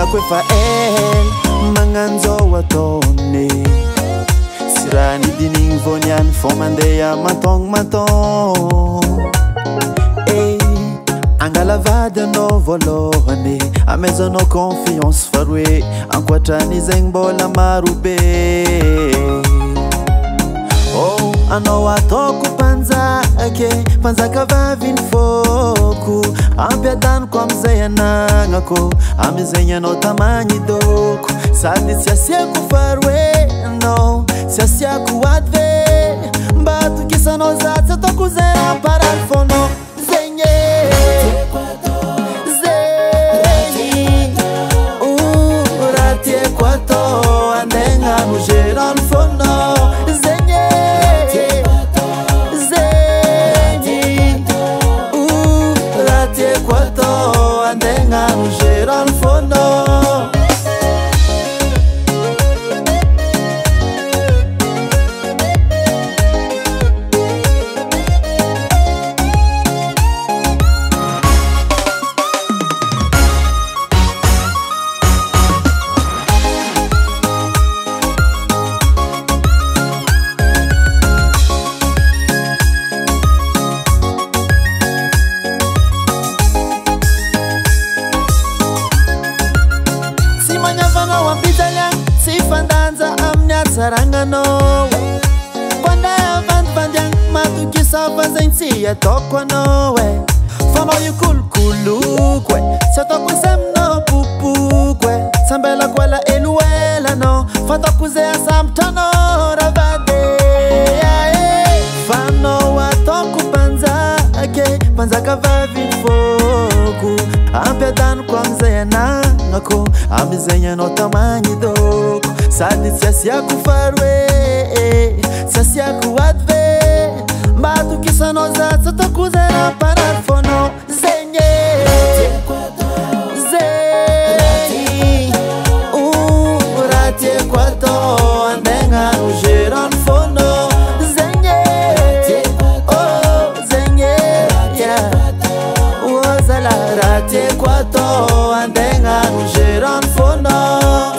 Fantako efa magnanzao ataony sy raha nidinigny vao niany fô mandeha matogno angalavady anao voalohany amezanao confiance fa roe ankoatran'izegny mbola marobe anao ataoko mpanjaka vaviny fôko ampiadaniko amizay anagnako amizegny anao tamagny doko sady tsy asiako fa roe anao tsy asiako ady ve mba tokisanao za tsy ataoko zay amparary fônao zegny raha tiako atao andegnano gerano fônao fandanza amin'ny atsaranganao pandeha vandivandiagna matokisa fa zegny tsy ataoko anao fanao io kolokoloko tsy ataoko zay aminao popoko sambelako ela eloelanao fataoko zay asambotranao raha vady fanao ataoko mpanjaka vaviny fôko ampiadaniko amizay anagnako amizegny anao tamagny doko sady tsy asiako fa roe tsy asiako ady ve mba tokisanao za tsy ataoko zay raha parary fônao zegny raha tiako atao andegnano gerano fônao zegny zala raha tiako atao andegnano gerano fônao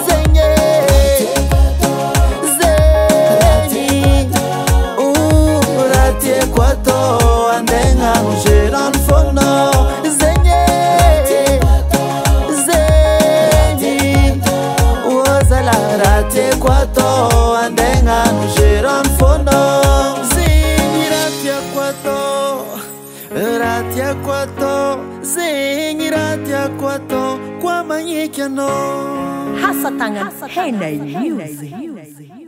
zegny raha tiako atao kwa magneky anao Hasatagnan Henay Music.